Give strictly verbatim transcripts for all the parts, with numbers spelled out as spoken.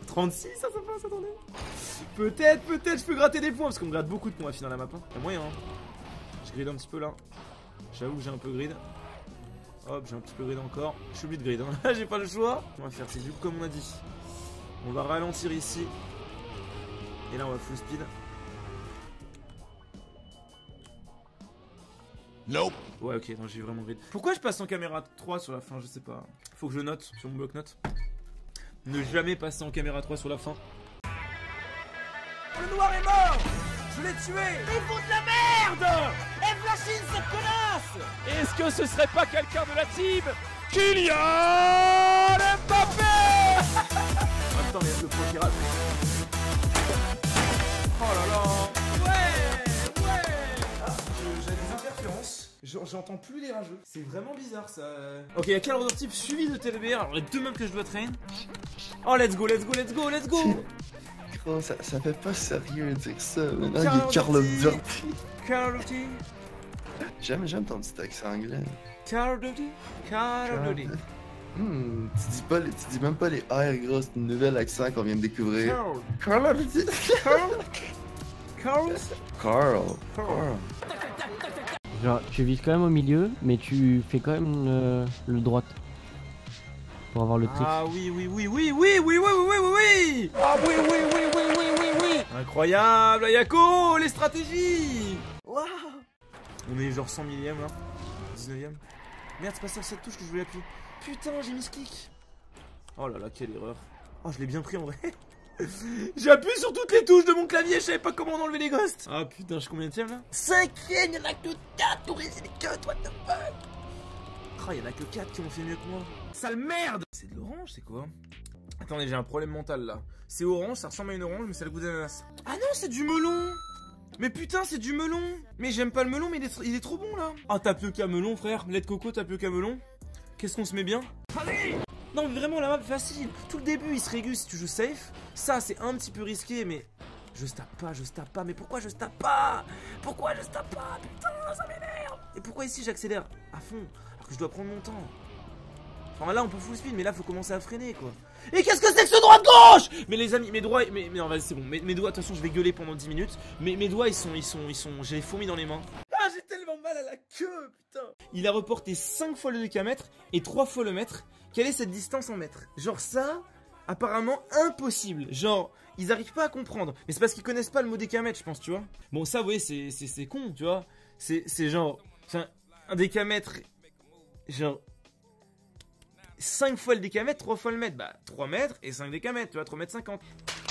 trente-six, ça, ça passe, attendez. Peut-être, peut-être, je peux gratter des points, parce qu'on me gratte beaucoup de points à finir la map. Hein. Y'a moyen, hein. Je grid un petit peu là. J'avoue que j'ai un peu grid. Hop, j'ai un petit peu grid encore. Je suis obligé de grid, hein. J'ai pas le choix. On va faire, c'est du coup, comme on a dit. On va ralentir ici. Et là, on va full speed. Nope. Ouais, ok, non, j'ai vraiment grid. Pourquoi je passe en caméra trois sur la fin? Je sais pas. Faut que je note sur mon bloc-notes. Ne jamais passer en caméra trois sur la fin. Le noir est mort! Je l'ai tué! Ils font de la merde! Et Flashine, cette connasse! Est-ce que ce serait pas quelqu'un de la team? Kylian Mbappé! Attends, mais le pro pirate. Oh là là! Ouais! Ouais! Ah, j'ai des interférences. J'entends plus les rageux. C'est vraiment bizarre ça. Ok, il y a quel ordre type suivi de T L B R? Alors les deux mêmes que je dois train. Oh, let's go, let's go, let's go, let's go! Oh, ça, ça fait pas sérieux de dire ça. Maintenant, il est Carl of Duty. Carl of Duty. J'aime, j'aime ton petit accent anglais. Carl of Duty. Carl of Duty. Hmm, tu dis pas, les, tu dis même pas les R gros, c'est un nouvel accent qu'on vient de découvrir. Carl. Carl of Duty. Carl. Carl. Carl. Carl. Genre, tu vises quand même au milieu, mais tu fais quand même le, le droite. Pour avoir le trick. Ah oui, oui, oui, oui, oui, oui, oui, oui, oui, oui, oui. Ah oui, oui, oui, oui, oui, oui, oui. Incroyable, Ayako, les stratégies. Waouh. On est genre cent millième là. dix-neuvième. Merde, c'est pas sur cette touche que je voulais appuyer. Putain, j'ai mis ce clic. Oh là là, quelle erreur. Oh, je l'ai bien pris en vrai. J'appuie sur toutes les touches de mon clavier, je savais pas comment enlever les ghosts. Ah putain, je suis combien de tième là? Cinquième, y'en a que quatre pour résister les cuts, what the fuck. Oh, y'en a que quatre qui ont fait mieux que moi. Sale merde. C'est de l'orange, c'est quoi? Attendez, j'ai un problème mental là. C'est orange, ça ressemble à une orange, mais ça a le goût d'ananas. Ah non, c'est du melon. Mais putain, c'est du melon. Mais j'aime pas le melon, mais il est, il est trop bon là. Ah, tapioca melon, frère. Lait de coco, tapioca melon. Qu'est-ce qu'on se met bien? Allez. Non, mais vraiment, la map facile. Tout le début, il se régule si tu joues safe. Ça, c'est un petit peu risqué, mais je tape pas, je tape pas. Mais pourquoi je tape pas? Pourquoi je tape pas? Putain, ça m'énerve. Et pourquoi ici, j'accélère à fond alors que je dois prendre mon temps? Enfin, là, on peut full speed, mais là, faut commencer à freiner, quoi. Et qu'est-ce que c'est que ce droite-gauche? Mais les amis, mes doigts, mais, mais non, vas-y, c'est bon. Mes, mes doigts, attention, je vais gueuler pendant dix minutes. Mais mes doigts, ils sont, ils sont, ils sont, j'ai les fourmis dans les mains. Ah, j'ai tellement mal à la queue, putain. Il a reporté cinq fois le décamètre et trois fois le mètre. Quelle est cette distance en mètres? Genre ça, apparemment impossible. Genre, ils arrivent pas à comprendre. Mais c'est parce qu'ils connaissent pas le mot décamètre, je pense, tu vois. Bon, ça, vous voyez, c'est, c'est, c'est con, tu vois. C'est, c'est genre, enfin, un décamètre, genre cinq fois le décamètre, trois fois le mètre. Bah, trois mètres et cinq décamètres, tu vois, trois mètres cinquante.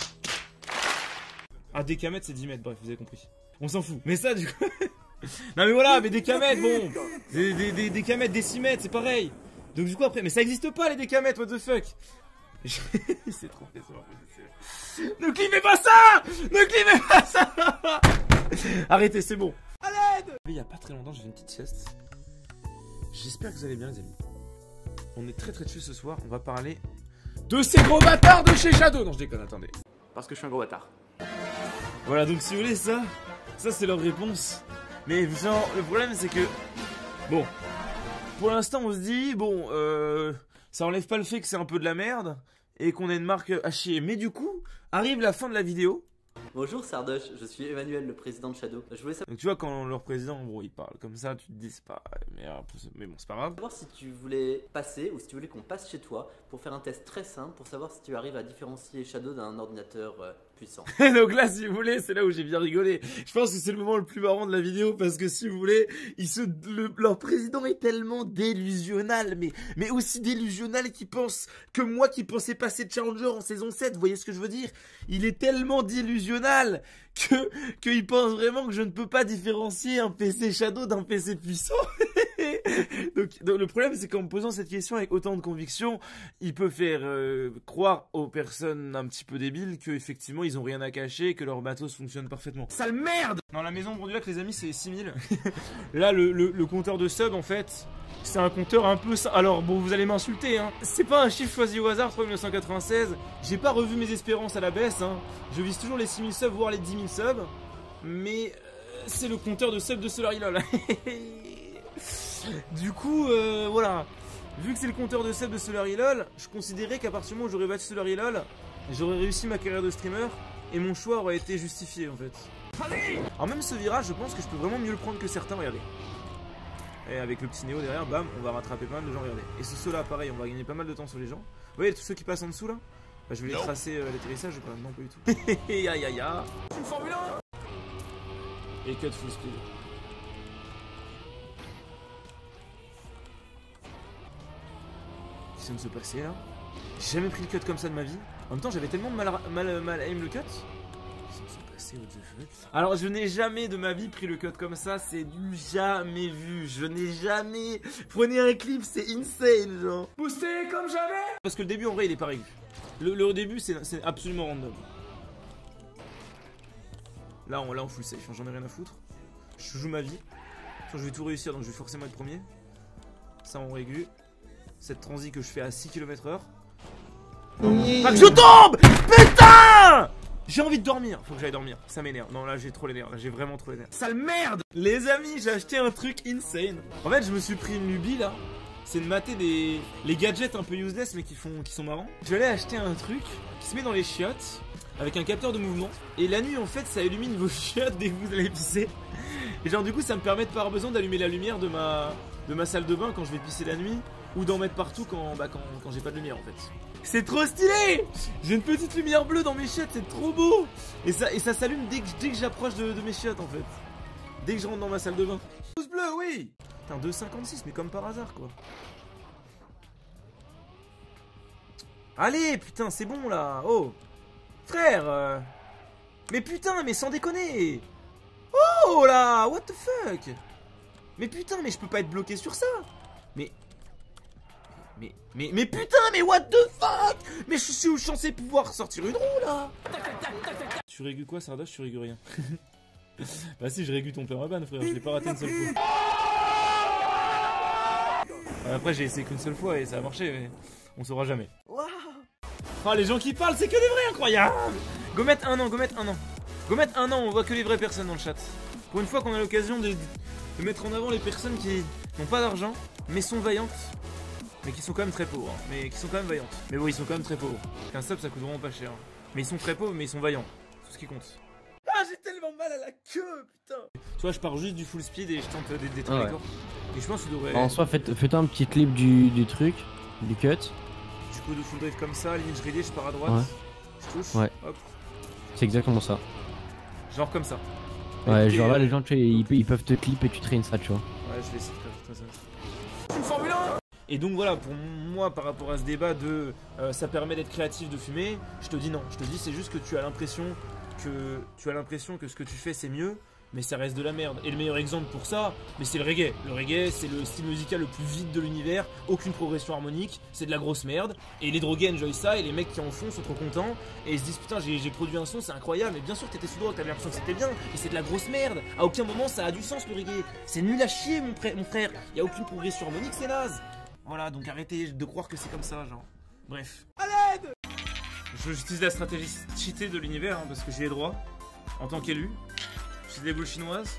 Un décamètre, c'est dix mètres, bref, vous avez compris. On s'en fout. Mais ça, du coup... non, mais voilà, mais décamètres, bon. Des, des, des décamètres, décimètres, c'est pareil. Donc, du coup, après... Mais ça existe pas, les décamètres, what the fuck. Il s'est trompé, ça va. Ne clivez pas ça. Ne clivez pas ça. Arrêtez, c'est bon. À l'aide. Il y a pas très longtemps, j'ai fait une petite sieste. J'espère que vous allez bien, les amis. On est très très chill ce soir, on va parler de ces gros bâtards de chez Shadow. Non, je déconne, attendez. Parce que je suis un gros bâtard. Voilà, donc si vous voulez ça, ça c'est leur réponse. Mais genre, le problème c'est que... Bon, pour l'instant on se dit, bon, euh, ça enlève pas le fait que c'est un peu de la merde et qu'on a une marque à chier. Mais du coup, arrive la fin de la vidéo. Bonjour Sardoche, je suis Emmanuel, le président de Shadow. Je voulais Donc tu vois, quand leur président, bon, il parle comme ça, tu te dis, c'est pas... Mais, mais bon, c'est pas grave. savoir si tu voulais passer ou si tu voulais qu'on passe chez toi pour faire un test très simple pour savoir si tu arrives à différencier Shadow d'un ordinateur euh, puissant. Et donc là, si vous voulez, c'est là où j'ai bien rigolé. Je pense que c'est le moment le plus marrant de la vidéo parce que si vous voulez, il se, le, leur président est tellement délusionnal, mais, mais aussi délusionnal qu'il pense que moi qui pensais passer de Challenger en saison sept, vous voyez ce que je veux dire? Il est tellement délusionnal que, qu'il pense vraiment que je ne peux pas différencier un P C Shadow d'un P C puissant. donc, donc le problème c'est qu'en me posant cette question avec autant de conviction, il peut faire euh, croire aux personnes un petit peu débiles qu'effectivement ils ont rien à cacher et que leur matos fonctionne parfaitement. Sale merde. Dans la maison Brondulac les amis c'est six mille. Là le, le, le compteur de sub en fait c'est un compteur un peu... Alors bon vous allez m'insulter hein. C'est pas un chiffre choisi au hasard trois mille neuf cent quatre-vingt-seize. J'ai pas revu mes espérances à la baisse hein. Je vise toujours les six mille subs voire les dix mille subs. Mais euh, c'est le compteur de subs de SolarILol. Du coup, euh, voilà. Vu que c'est le compteur de sub de SolarILol, je considérais qu'à partir du moment où j'aurais battu SolarILol, j'aurais réussi ma carrière de streamer et mon choix aurait été justifié en fait. Alors même ce virage, je pense que je peux vraiment mieux le prendre que certains, regardez. Et avec le petit Néo derrière, bam, on va rattraper pas mal de gens, regardez. Et ce saut là, pareil, on va gagner pas mal de temps sur les gens. Vous voyez tous ceux qui passent en dessous là, bah, je vais les tracer euh, l'atterrissage ou pas? Non, pas du tout. Aïe aïe aïe. Une Formule un. Et cut full speed. Qu'est-ce qui vient de se passer là? J'ai jamais pris le cut comme ça de ma vie. En même temps, j'avais tellement mal, mal, mal aim le cut. Alors je n'ai jamais de ma vie pris le cut comme ça, c'est du jamais vu, je n'ai jamais... Prenez un clip, c'est insane genre. Boosté comme jamais. Parce que le début en vrai il est pas réglé. Le, le début c'est absolument random. Là on, là on full safe, j'en ai rien à foutre. Je joue ma vie. Je vais tout réussir donc je vais forcément être premier. Ça on régu. Cette transi que je fais à six kilomètres heure. Oui. Pas que je tombe. Putain. J'ai envie de dormir, faut que j'aille dormir, ça m'énerve. Non là j'ai trop les nerfs, j'ai vraiment trop les nerfs. Sale merde. Les amis, j'ai acheté un truc insane. En fait je me suis pris une lubie là. C'est de mater des les gadgets un peu useless mais qui font qui sont marrants. J'allais acheter un truc qui se met dans les chiottes avec un capteur de mouvement. Et la nuit en fait ça illumine vos chiottes dès que vous allez pisser. Et genre du coup ça me permet de pas avoir besoin d'allumer la lumière de ma de ma salle de bain quand je vais pisser la nuit. Ou d'en mettre partout quand, bah, quand, quand j'ai pas de lumière en fait. C'est trop stylé. J'ai une petite lumière bleue dans mes chiottes, c'est trop beau. Et ça, et ça s'allume dès que, dès que j'approche de, de mes chiottes en fait. Dès que je rentre dans ma salle de bain. Pouce bleu, oui. Putain, deux cinquante-six, mais comme par hasard quoi. Allez, putain, c'est bon là. Oh, frère euh... Mais putain, mais sans déconner. Oh là, what the fuck. Mais putain, mais je peux pas être bloqué sur ça. Mais... Mais, mais, mais putain, mais what the fuck. Mais je suis censé pouvoir sortir une roue là. Tu régules quoi Sardoche? Tu régules rien. Bah si, je régule ton permaban frère, je l'ai pas raté une seule fois. Après j'ai essayé qu'une seule fois et ça a marché mais on saura jamais. Oh les gens qui parlent c'est que des vrais, incroyable. Go mettre un an, go mettre un an. Go mettre un an, on voit que les vraies personnes dans le chat. Pour une fois qu'on a l'occasion de, de mettre en avant les personnes qui n'ont pas d'argent mais sont vaillantes. Mais qui sont quand même très pauvres, hein. Mais qui sont quand même vaillantes. Mais bon, ils sont quand même très pauvres. Qu'un sub, ça coûte vraiment pas cher. Mais ils sont très pauvres, mais ils sont vaillants. C'est tout ce qui compte. Ah, j'ai tellement mal à la queue, putain. Tu vois, je pars juste du full speed et je tente de détruire les corps. Et je pense que tu devrais... En soi, faites, faites un petit clip du, du truc, du cut. Du coup, de full drive comme ça, ligne gridée, je pars à droite. Ouais. Je touche. Ouais. Hop. C'est exactement ça. Genre comme ça. Ouais, et genre là, les gens, tu sais, ils, ils peuvent te clip et tu traînes ça, tu vois. Ouais, je vais essayer de faire ça. Une Formule un. Et donc voilà, pour moi par rapport à ce débat de euh, ça permet d'être créatif de fumer, je te dis non, je te dis c'est juste que tu as l'impression que tu as l'impression que ce que tu fais c'est mieux, mais ça reste de la merde. Et le meilleur exemple pour ça, mais c'est le reggae. Le reggae c'est le style musical le plus vide de l'univers, aucune progression harmonique, c'est de la grosse merde. Et les drogués enjoy ça et les mecs qui en font sont trop contents et ils se disent putain j'ai produit un son, c'est incroyable, mais bien sûr t'étais sous drogue, t'avais l'impression que c'était bien, et c'est de la grosse merde. À aucun moment ça a du sens le reggae, c'est nul à chier mon, mon frère, y a aucune progression harmonique, c'est naze. Voilà, donc arrêtez de croire que c'est comme ça, genre. Bref. À l'aide. J'utilise la stratégie cheatée de l'univers, hein, parce que j'ai les droits, en tant qu'élu. J'ai des boules chinoises.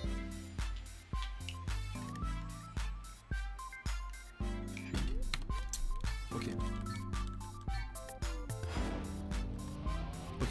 Ok. Ok.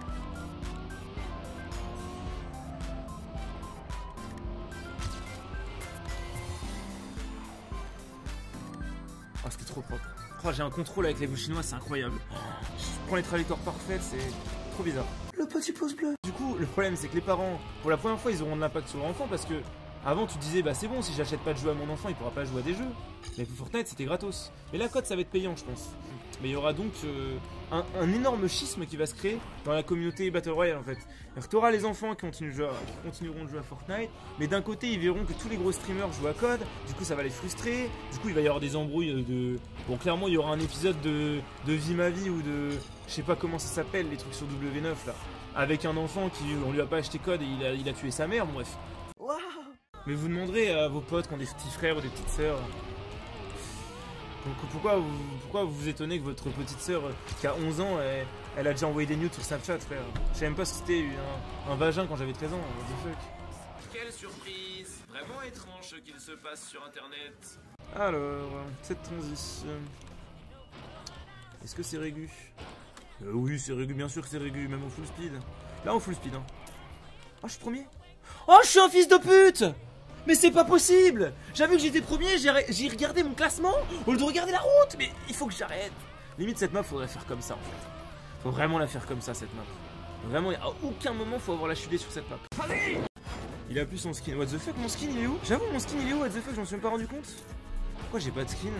Oh, c'était trop propre. Oh, j'ai un contrôle avec les boules chinoises, c'est incroyable. Je prends les trajectoires parfaites, c'est trop bizarre. Le petit pouce bleu. Du coup, le problème, c'est que les parents, pour la première fois, ils auront de l'impact sur leur enfant parce que avant, tu disais, bah c'est bon, si j'achète pas de jeux à mon enfant, il pourra pas jouer à des jeux. Mais pour Fortnite, c'était gratos. Mais la cote, ça va être payant, je pense. Mais il y aura donc euh, un, un énorme schisme qui va se créer dans la communauté Battle Royale en fait. Tu auras les enfants qui, continuent de jouer à, qui continueront de jouer à Fortnite, mais d'un côté ils verront que tous les gros streamers jouent à C O D, du coup ça va les frustrer, du coup il va y avoir des embrouilles de... Bon clairement il y aura un épisode de, de Vie ma vie ou de... Je sais pas comment ça s'appelle, les trucs sur W neuf là. Avec un enfant qui, on lui a pas acheté C O D et il a, il a tué sa mère, bon, bref. Wow. Mais vous demanderez à vos potes qui ont des petits frères ou des petites sœurs... Pourquoi vous, pourquoi vous vous étonnez que votre petite sœur qui a onze ans, elle, elle a déjà envoyé des nudes sur Snapchat, frère? Je savais même pas si c'était un, un vagin quand j'avais treize ans, what the fuck. Quelle surprise! Vraiment étrange ce qu'il se passe sur internet. Alors, cette transition. Est-ce que c'est régu? Euh, oui, c'est régu, bien sûr que c'est régu, même en full speed. Là, en full speed, hein. Oh, je suis premier. Oh, je suis un fils de pute. Mais c'est pas possible. J'avais vu que j'étais premier, j'ai regardé mon classement au lieu de regarder la route. Mais il faut que j'arrête. Limite, cette map, faudrait faire comme ça, en fait. Faut vraiment la faire comme ça, cette map. Vraiment, à aucun moment, faut avoir la chutée sur cette map. Allez. Il a plus son skin. What the fuck, mon skin, il est où? J'avoue, mon skin, il est où? What the fuck, je m'en suis même pas rendu compte. Pourquoi j'ai pas de skin?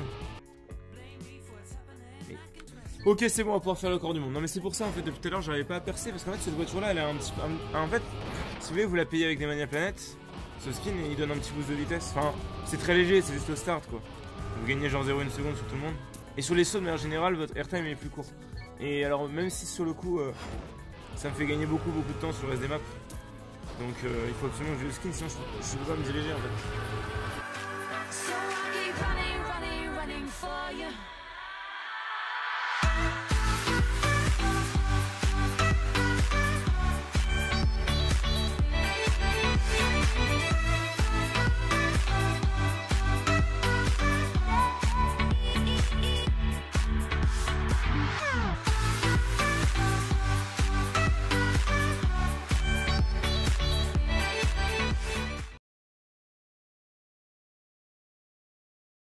Mais... Ok, c'est bon, on va pouvoir faire le corps du monde. Non, mais c'est pour ça, en fait, depuis tout à l'heure, j'arrivais pas à percer. Parce qu'en fait, cette voiture-là, elle a un petit peu... Un... En fait, si vous voulez, vous la payez avec des Mania Planet. Ce skin, il donne un petit boost de vitesse. Enfin, c'est très léger, c'est juste au start, quoi. Vous gagnez genre zéro virgule un seconde sur tout le monde. Et sur les sauts, de manière générale, votre airtime est plus court. Et alors, même si sur le coup, euh, ça me fait gagner beaucoup, beaucoup de temps sur le reste des maps. Donc, euh, il faut absolument que je le skin, sinon je, je peux pas me diriger, en fait.